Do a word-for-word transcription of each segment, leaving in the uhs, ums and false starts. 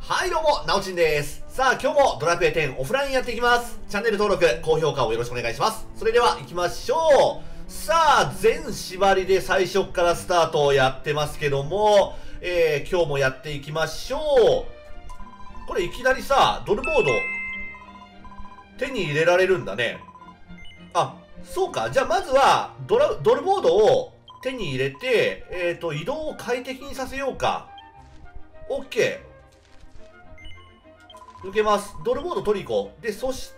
はいどうも、なおちんです。さあ今日もドラクエテンオフラインやっていきます。チャンネル登録、高評価をよろしくお願いします。それでは行きましょう。さあ、全縛りで最初からスタートをやってますけども、えー、今日もやっていきましょう。これいきなりさ、ドルボード、手に入れられるんだね。あ、そうか。じゃあまずはドラ、ドルボードを手に入れて、えっと、移動を快適にさせようか。OK。受けます。ドルボード取り行こう。で、そして、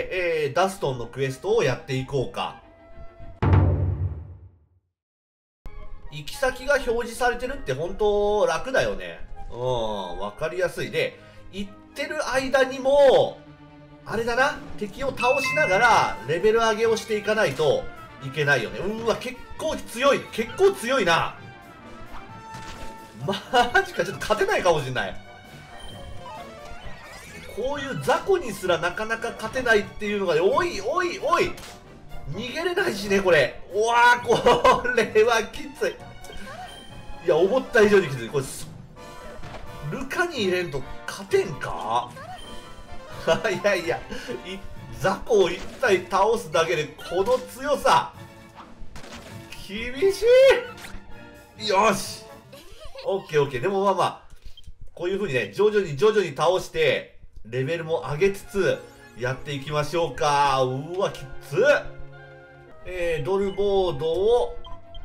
えー、ダストンのクエストをやっていこうか。行き先が表示されてるって本当楽だよね。うん、わかりやすい。で、行ってる間にも、あれだな、敵を倒しながらレベル上げをしていかないといけないよね。うわ、結構強い。結構強いな。マジか、ちょっと勝てないかもしんない。こういう雑魚にすらなかなか勝てないっていうのが、おいおいおい逃げれないしね、これ。うわー、これはきつい。いや、思った以上にきつい。これ、ルカに入れんと勝てんかいやいや、雑魚を一体倒すだけでこの強さ。厳しい。よし。オッケーオッケー。でもまあまあ、こういう風にね、徐々に徐々に倒して、レベルも上げつつ、やっていきましょうか。うわ、きつっ。えー、ドルボードを、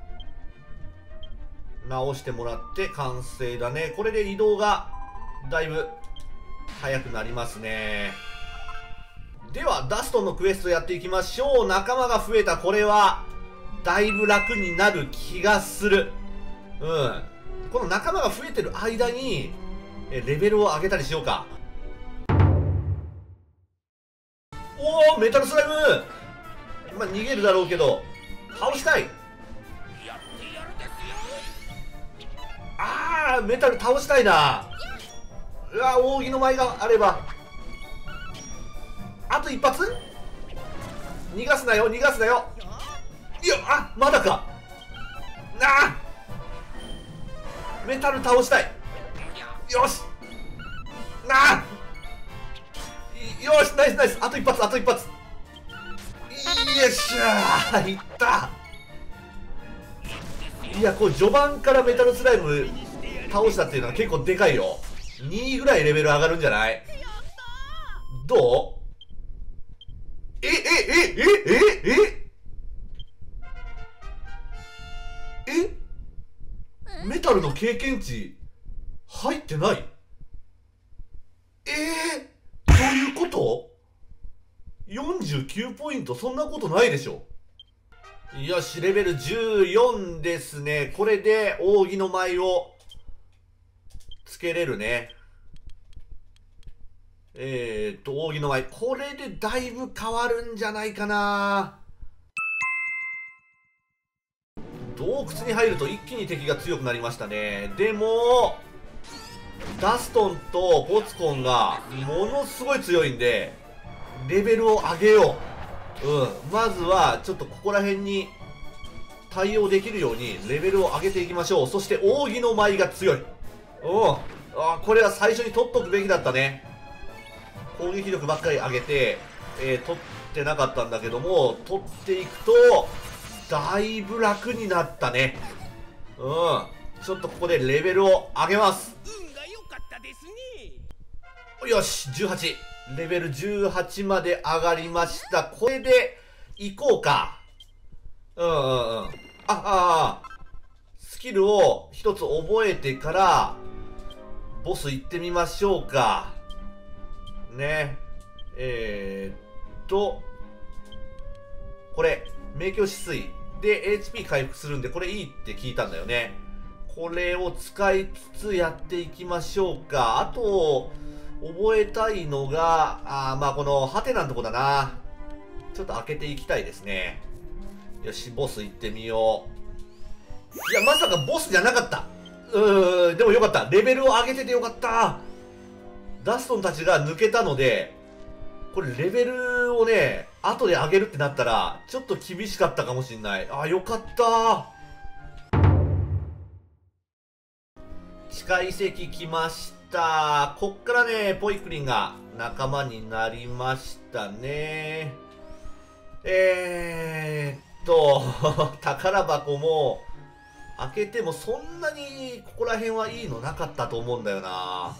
直してもらって完成だね。これで移動が、だいぶ、早くなりますね。では、ダストンのクエストやっていきましょう。仲間が増えた。これは、だいぶ楽になる気がする。うん。この仲間が増えてる間に、えレベルを上げたりしようか。おお、メタルスライム。まあ、逃げるだろうけど、倒したい。あー、メタル倒したいな。うわ、扇の舞があれば。あと一発逃がすなよ、逃がすなよ。いや、あ、まだか。なあ、メタル倒したい。よし。なあ、よし、ナイスナイス。あと一発、あと一発。よっしゃー、いった。いや、こう序盤からメタルスライム倒したっていうのは結構でかいよ。にぐらいレベル上がるんじゃない？どう？え、え、え、え、え、え、え、メタルの経験値入ってない？えー、どういうこと？ よんじゅうきゅう ポイント、そんなことないでしょ。よし、レベルじゅうよんですね。これで扇の舞をつけれるね。えーっと、扇の舞。これでだいぶ変わるんじゃないかな。洞窟に入ると一気に敵が強くなりましたね。でも、ダストンとポツコンがものすごい強いんで、レベルを上げよう。うん。まずは、ちょっとここら辺に対応できるようにレベルを上げていきましょう。そして、扇の舞が強い。うん。あ、これは最初に取っとくべきだったね。攻撃力ばっかり上げて、えー、取ってなかったんだけども、取っていくと、だいぶ楽になったね。うん。ちょっとここでレベルを上げます。 運が良かったですね。 よし、じゅうはち。レベルじゅうはちまで上がりました。これで、行こうか。うんうんうん。あ、ああ。スキルを一つ覚えてから、ボス行ってみましょうか。ね。えー、っと、これ、明鏡止水で エイチピー 回復するんで、これいいって聞いたんだよね。これを使いつつやっていきましょうか。あと、覚えたいのが、あー、まあこのハテナのとこだな。ちょっと開けていきたいですね。よし、ボス行ってみよう。いや、まさかボスじゃなかった。うーん、でもよかった。レベルを上げててよかった。ダストンたちが抜けたので、これレベルをね、後で上げるってなったら、ちょっと厳しかったかもしんない。あ、よかった。地下遺跡来ました。こっからね、ポイクリンが仲間になりましたね。えーっと、宝箱も、開けてもそんなにここら辺はいいのなかったと思うんだよな。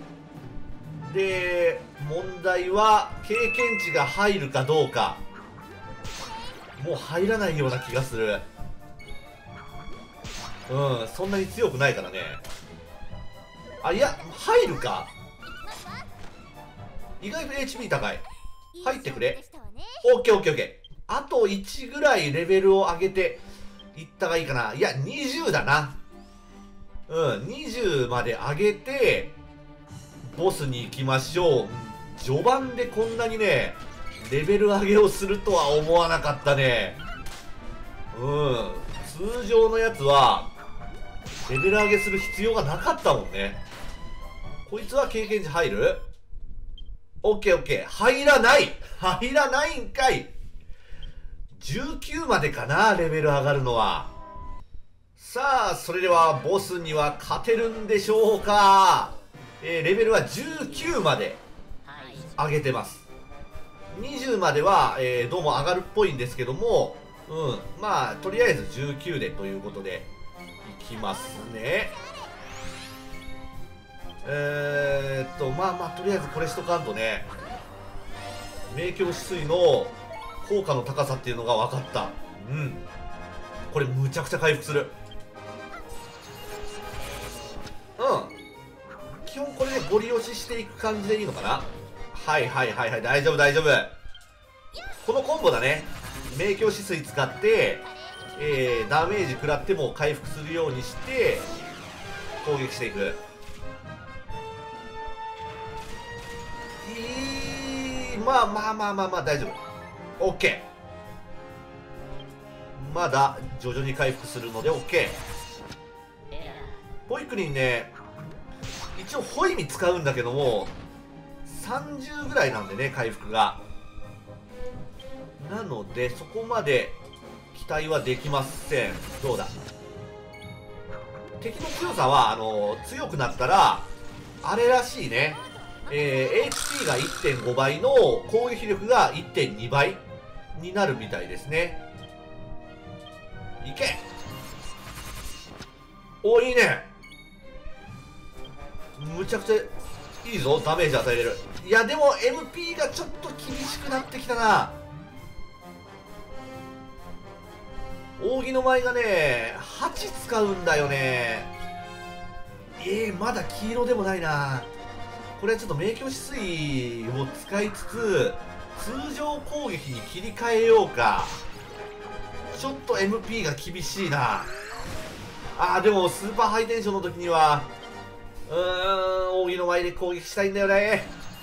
で、問題は経験値が入るかどうか。もう入らないような気がする。うん、そんなに強くないからね。あ、いや、入るか。意外と エイチピー 高い。入ってくれ。オッケーオッケーオッケー。あといちぐらいレベルを上げていったがいいかな。いや、にじゅうだな。うん、にじゅうまで上げて、ボスに行きましょう。序盤でこんなにね、レベル上げをするとは思わなかったね。うん、通常のやつは、レベル上げする必要がなかったもんね。こいつは経験値入る？オッケーオッケー。入らない入らないんかい。じゅうきゅうまでかな、レベル上がるのは。さあ、それではボスには勝てるんでしょうか。えー、レベルはじゅうきゅうまで上げてます。にじゅうまでは、えー、どうも上がるっぽいんですけども、うん、まあ、とりあえずじゅうきゅうでということで、いきますね。えーっと、まあまあ、とりあえずこれしとかんとね、明鏡止水の効果の高さっていうのが分かった。うん。これむちゃくちゃ回復する。うん。基本これでゴリ押ししていく感じでいいのかな。はいはいはいはい、大丈夫大丈夫。このコンボだね。明鏡止水使って、えー、ダメージ食らっても回復するようにして攻撃していく。いい、まあまあまあまあまあ大丈夫。 OK。 まだ徐々に回復するので OK。 ポイクリンね、一応ホイミ使うんだけどもさんじゅうぐらいなんでね、回復が。なのでそこまで期待はできません。どうだ、敵の強さはあの強くなったらあれらしいね、えー、エイチピー が いってんごばいの攻撃力が いってんにばいになるみたいですね。いけ。お、いいね。むちゃくちゃいいぞ、ダメージ与えれる。いやでも エムピー がちょっと厳しくなってきたな。扇の舞がねはち使うんだよね。えー、まだ黄色でもないな。これはちょっと明鏡止水を使いつつ通常攻撃に切り替えようか。ちょっと エムピー が厳しいな。あーでもスーパーハイテンションの時にはうーん、扇の舞で攻撃したいんだよね。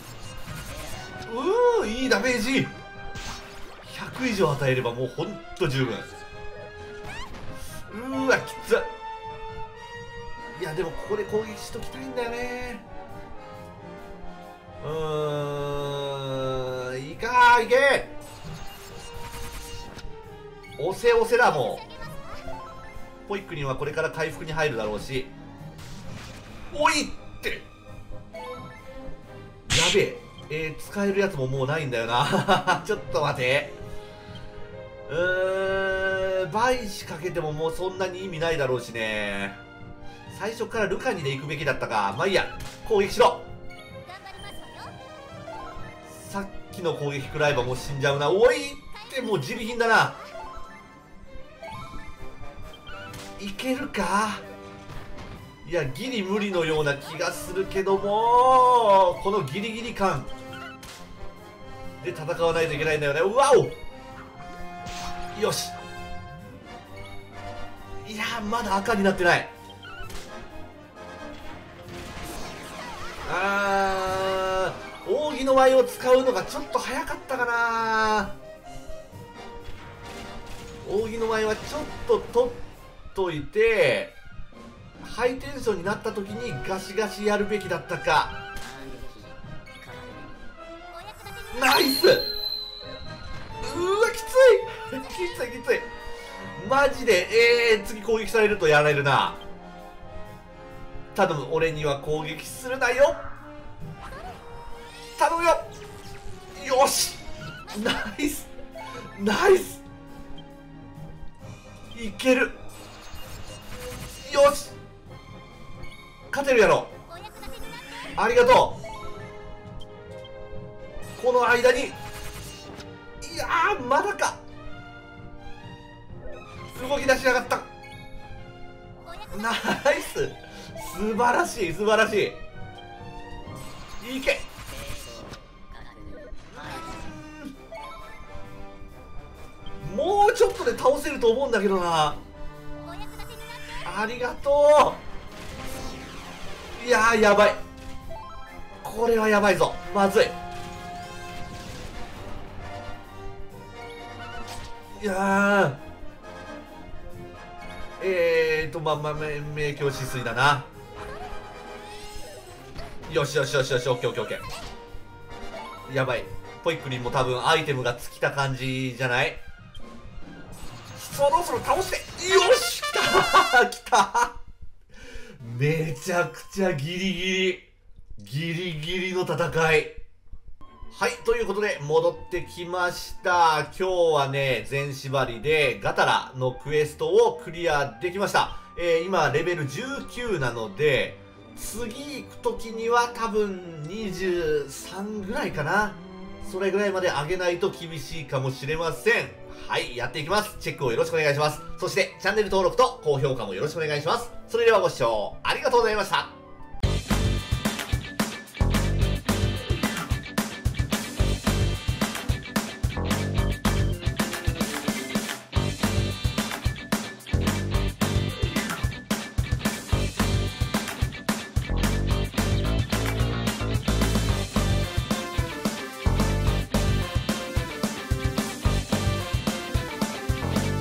うーん、いいダメージ。ひゃく以上与えればもうほんと十分。うーわ、きつっ。いやでもここで攻撃しときたいんだよね。うーん、いいかー、いけ。押せ押せだ。もうポイックリンはこれから回復に入るだろうし。おいってやべえ、えー、使えるやつももうないんだよな。ちょっと待て。うーん、倍仕掛けてももうそんなに意味ないだろうしね。最初からルカニで行くべきだったか。まあいいや、攻撃しろ。さっきの攻撃食らえばもう死んじゃうな。おいってもう自利品だな。いけるか。いやギリ無理のような気がするけども、このギリギリ感で戦わないといけないんだよね。うわお、よし。いやーまだ赤になってない。あー、扇の舞を使うのがちょっと早かったかな。扇の舞はちょっと取っといてハイテンションになった時にガシガシやるべきだったか。ナイス。うーわきついきついきついマジで。えー、次攻撃されるとやられるな。 頼む、俺には攻撃するなよ。頼むよ。よし、ナイスナイス、いける。よし、勝てるやろ。ありがとう。この間に、いやー、まだか。動き出しやがった。ナイス、素晴らしい素晴らしい。いけ。もうちょっとで倒せると思うんだけどな。ありがとう。いやー、やばい。これはやばいぞ。まずい。いやー、えーとまあまあ明鏡止水だな。よしよしよしよし、オッケーオッケーオッケー。やばい、ポイックリンも多分アイテムが尽きた感じじゃない？そろそろ倒して。よし、来た来た。めちゃくちゃギリギリギリギリの戦い。はい、ということで戻ってきました。今日はね、全縛りでガタラのクエストをクリアできました。えー、今レベルじゅうきゅうなので、次行く時には多分にじゅうさんぐらいかな。それぐらいまで上げないと厳しいかもしれません。はい、やっていきます。チェックをよろしくお願いします。そしてチャンネル登録と高評価もよろしくお願いします。それではご視聴ありがとうございました。